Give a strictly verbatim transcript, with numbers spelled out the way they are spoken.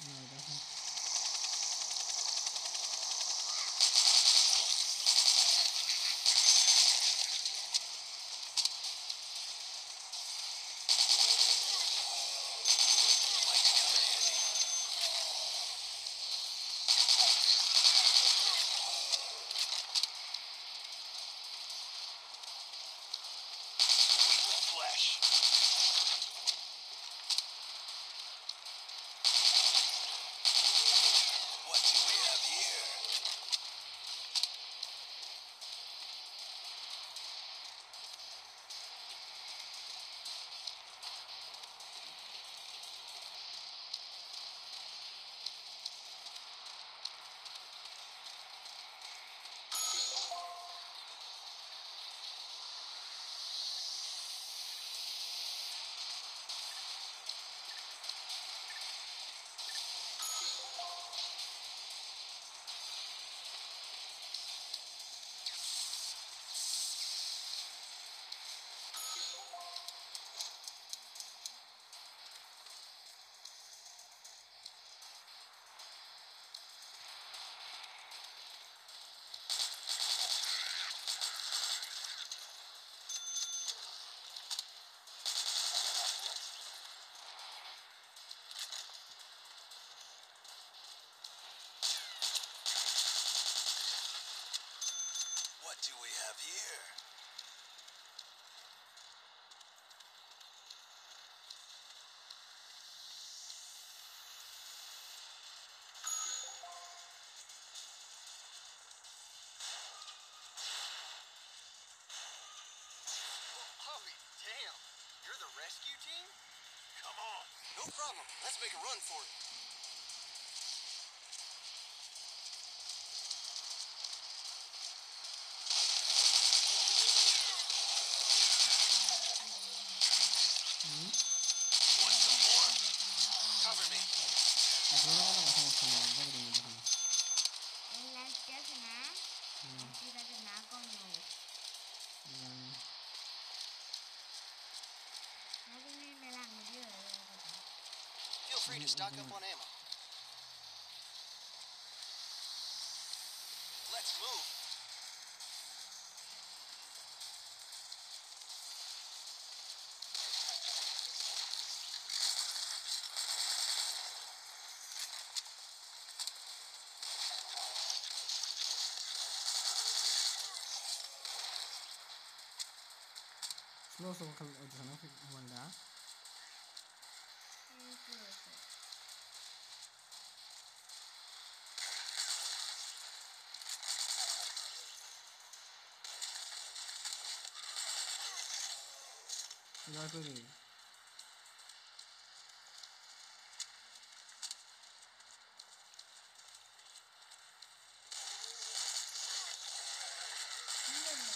No, it doesn't. What do we have here? Holy damn! You're the rescue team? Come on. No problem. Let's make a run for it. Want some more? Cover me. Ahora ahora pasamos con el bagre y el bagre. En la esquina, Hmm. tidak kena kono. Yang Hari ni melang dia. Feel free to stock up on ammo. Let's move. slow so kalau di sana wanda. Itu. Tinggal tu ni. Ini